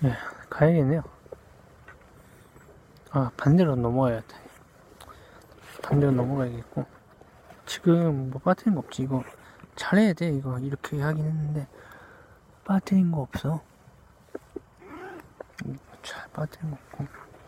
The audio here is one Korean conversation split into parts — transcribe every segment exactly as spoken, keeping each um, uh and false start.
예, 가야겠네요. 아, 반대로 넘어가야 돼. 반대로 넘어가야겠고. 지금 뭐 빠뜨린 거 없지. 이거 잘해야 돼. 이거 이렇게 하긴 했는데 빠뜨린 거 없어. 잘 빠뜨린 거 없고.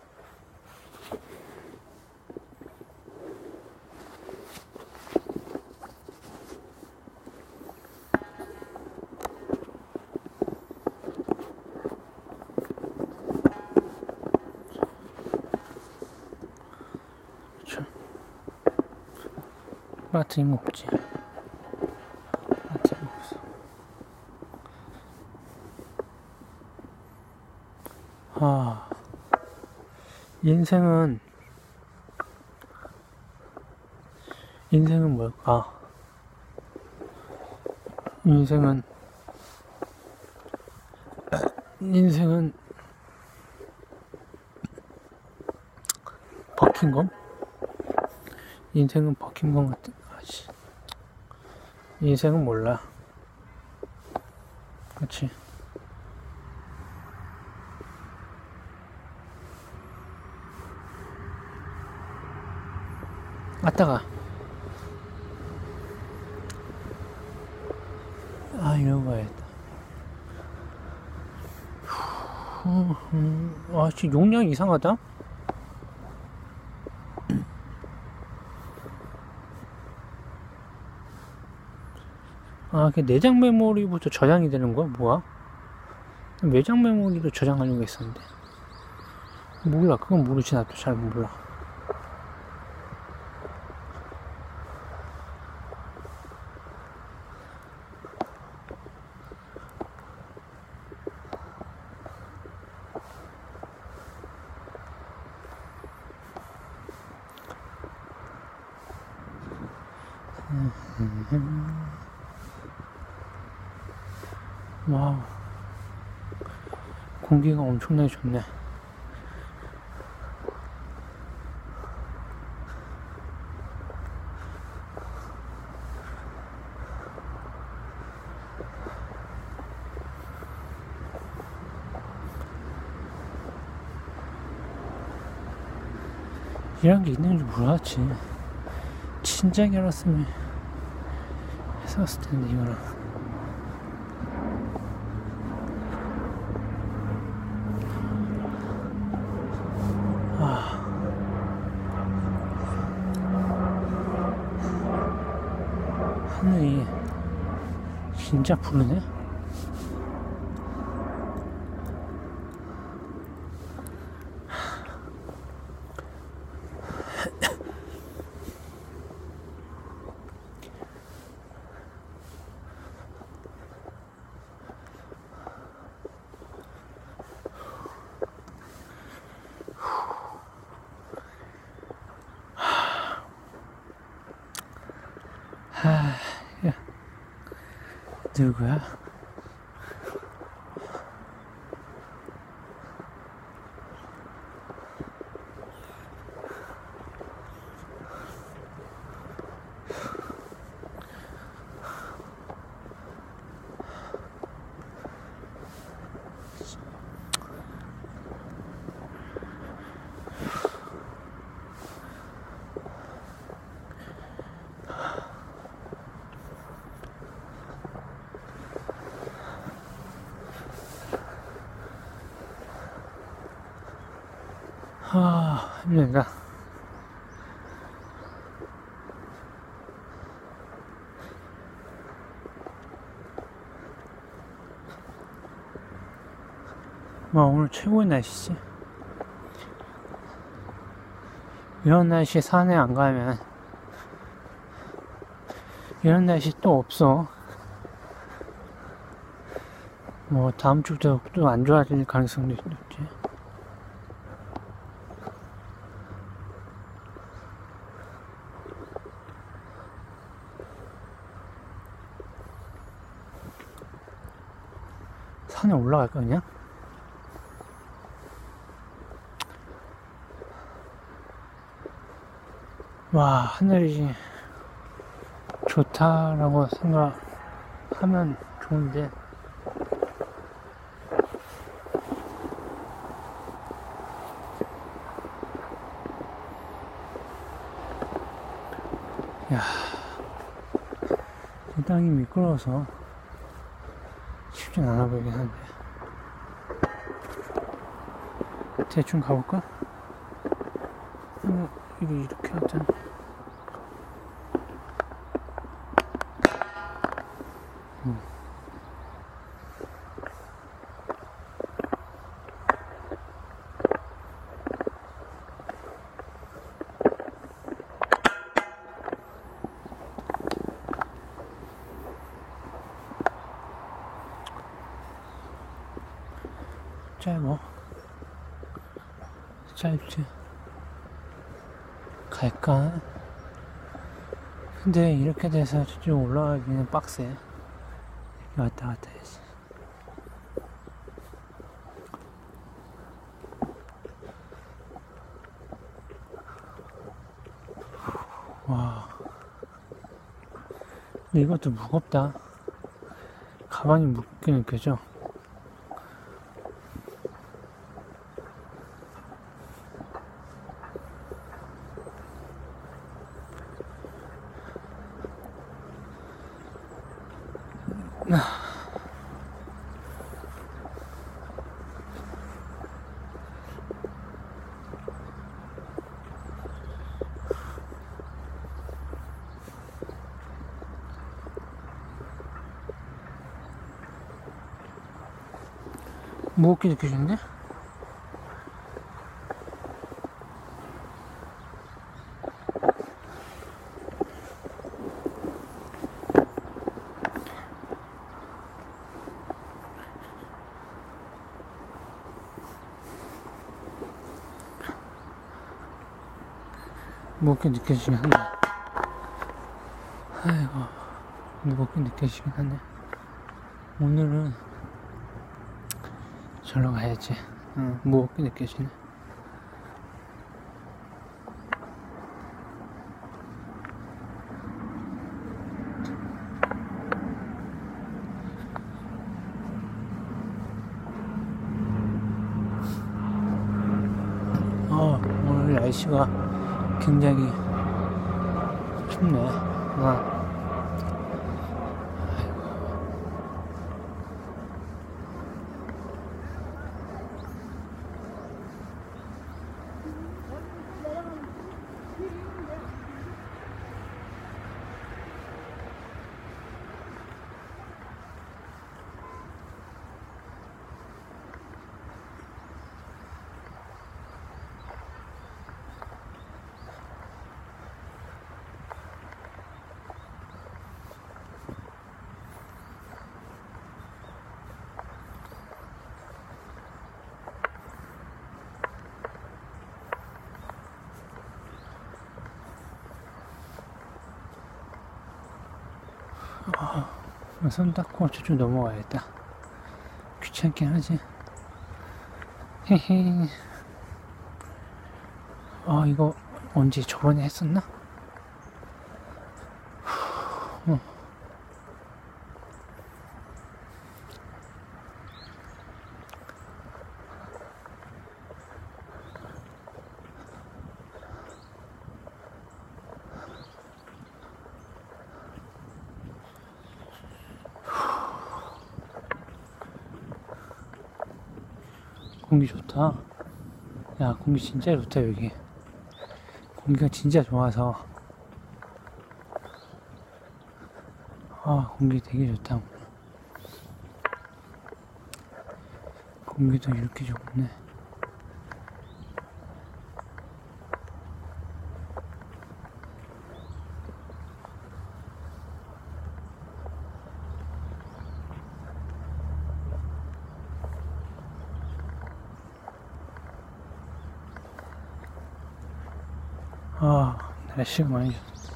빠뜨린 거 없지. 빠뜨린 거 없어. 아, 인생은 인생은 뭘까? 인생은 인생은 버킹검? 인생은 버킹검 같은. 아씨. 인생은 몰라. 그치? 아따가. 아, 이러고 가야겠다. 아, 씨, 용량이 이상하다? 아, 그 내장 메모리부터 저장이 되는 거야? 뭐야? 외장 메모리로 저장하려고 했었는데. 몰라, 그건 모르지, 나도 잘 몰라. 와우, 공기가 엄청나게 좋네. 이런 게 있는 줄 몰랐지. 진작에 알았으면 했었을 텐데, 이거는. 하늘이 진짜 푸르네. 하, 누구야? 아, 힘들다. 와, 오늘 최고의 날씨지. 이런 날씨에 산에 안 가면 이런 날씨 또 없어. 뭐 다음 주부터 또 안 좋아질 가능성도 있지. 산에 올라갈 거냐? 와, 하늘이 좋다라고 생각하면 좋은데 야, 이 땅이 미끄러워서 쉽진 않아 보이긴 한데 대충 가볼까? 어, 이거 이렇게 하자. 음. 짧어. 짧지. 갈까? 근데 이렇게 돼서 저쪽 올라가기는 빡세. 왔다 갔다 해야지. 와. 근데 이것도 무겁다. 가방이 무겁게 느껴져. 무겁게 느껴지는데? 무겁게 느껴지긴 한데. 아이고, 무겁게 느껴지긴 하네. 오늘은 절로 가야지. 응, 무겁게 느껴지네. 어, 오늘 날씨가 굉장히 춥네. 어. 어, 손 닦고 저쪽 넘어가야겠다. 귀찮긴 하지. 헤헤. 아, 이거 언제 저번에 했었나? 어. 공기 좋다. 야, 공기 진짜 좋다, 여기. 공기가 진짜 좋아서. 아, 공기 되게 좋다. 공기도 이렇게 좋네. 아, 날씨가 많이 좋다.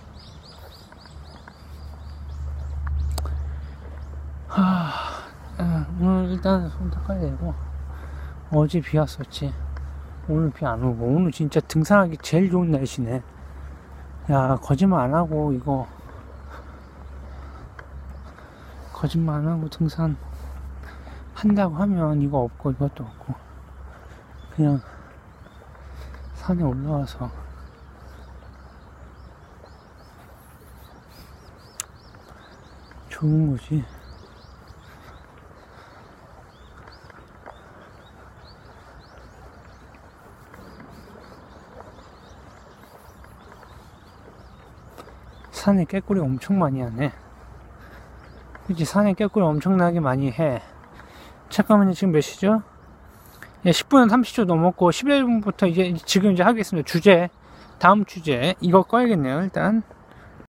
하, 아, 오늘 일단 손 닦아야 되고, 어제 비 왔었지. 오늘 비 안 오고, 오늘 진짜 등산하기 제일 좋은 날씨네. 야, 거짓말 안 하고, 이거, 거짓말 안 하고 등산 한다고 하면 이거 없고, 이것도 없고, 그냥 산에 올라와서 좋은 거지. 산에 깨꼬리 엄청 많이 하네. 그치, 산에 깨꼬리 엄청나게 많이 해. 잠깐만요, 지금 몇 시죠? 예, 십 분은 삼십 초 넘었고, 십일 분부터 이제, 지금 이제 하겠습니다. 주제, 다음 주제, 이거 꺼야겠네요, 일단.